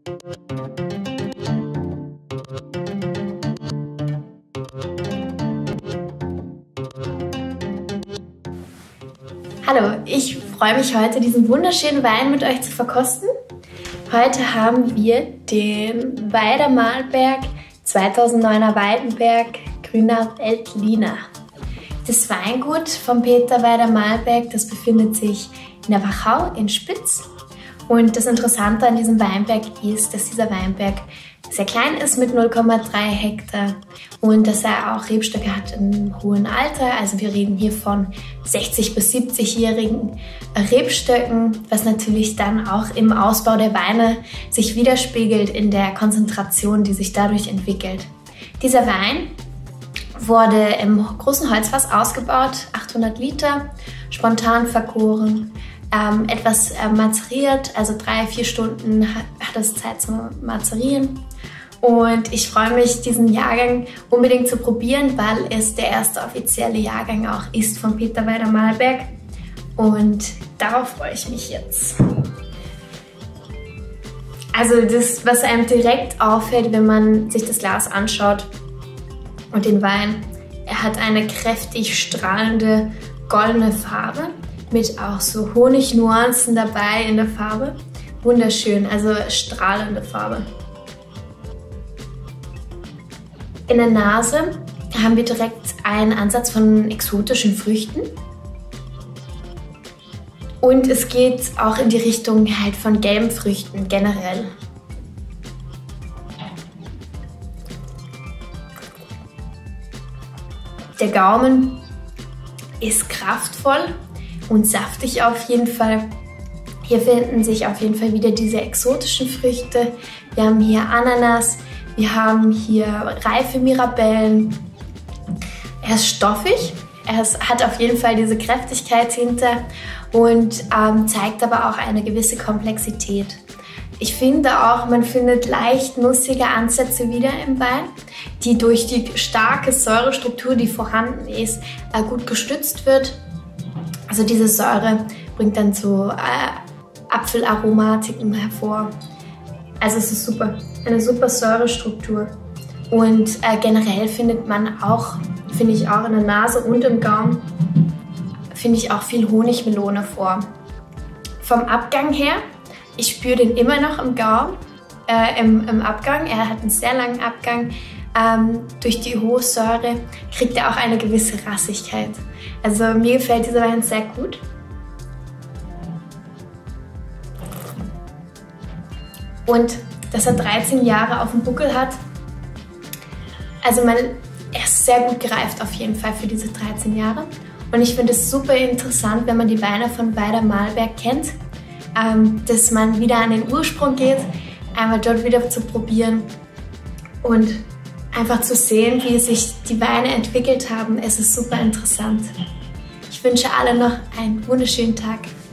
Hallo, ich freue mich heute, diesen wunderschönen Wein mit euch zu verkosten. Heute haben wir den Weider Malberg 2009er Weidenberg Grüner Veltliner. Das Weingut von Peter Weider Malberg, das befindet sich in der Wachau in Spitz. Und das Interessante an diesem Weinberg ist, dass dieser Weinberg sehr klein ist mit 0,3 Hektar und dass er auch Rebstöcke hat im hohen Alter. Also wir reden hier von 60- bis 70-jährigen Rebstöcken, was natürlich dann auch im Ausbau der Weine sich widerspiegelt in der Konzentration, die sich dadurch entwickelt. Dieser Wein wurde im großen Holzfass ausgebaut, 800 Liter, spontan vergoren, etwas mazeriert, also 3-4 Stunden hat es Zeit zum Mazerieren. Und ich freue mich, diesen Jahrgang unbedingt zu probieren, weil es der erste offizielle Jahrgang auch ist von Peter Weider Malberg. Und darauf freue ich mich jetzt. Also das, was einem direkt auffällt, wenn man sich das Glas anschaut und den Wein, er hat eine kräftig strahlende goldene Farbe mit auch so Honignuancen dabei in der Farbe. Wunderschön, also strahlende Farbe. In der Nase haben wir direkt einen Ansatz von exotischen Früchten. Und es geht auch in die Richtung halt von gelben Früchten generell. Der Gaumen ist kraftvoll und saftig auf jeden Fall. Hier finden sich auf jeden Fall wieder diese exotischen Früchte. Wir haben hier Ananas, wir haben hier reife Mirabellen. Er ist stoffig, hat auf jeden Fall diese Kräftigkeit hinter und zeigt aber auch eine gewisse Komplexität. Ich finde auch, man findet leicht nussige Ansätze wieder im Wein, die durch die starke Säurestruktur, die vorhanden ist, gut gestützt wird. Also diese Säure bringt dann so Apfelaromatiken hervor. Also es ist super, eine super Säurestruktur. Und generell findet man auch, finde ich auch in der Nase und im Gaumen, finde ich auch viel Honigmelone vor. Vom Abgang her, ich spüre den immer noch im Gaumen, im Abgang. Er hat einen sehr langen Abgang. Durch die hohe Säure kriegt er auch eine gewisse Rassigkeit. Also mir gefällt dieser Wein sehr gut. Und dass er 13 Jahre auf dem Buckel hat, also er ist sehr gut gereift auf jeden Fall für diese 13 Jahre. Und ich finde es super interessant, wenn man die Weine von Weider Malberg kennt, dass man wieder an den Ursprung geht, einmal dort wieder zu probieren und einfach zu sehen, wie sich die Weine entwickelt haben. Es ist super interessant. Ich wünsche allen noch einen wunderschönen Tag.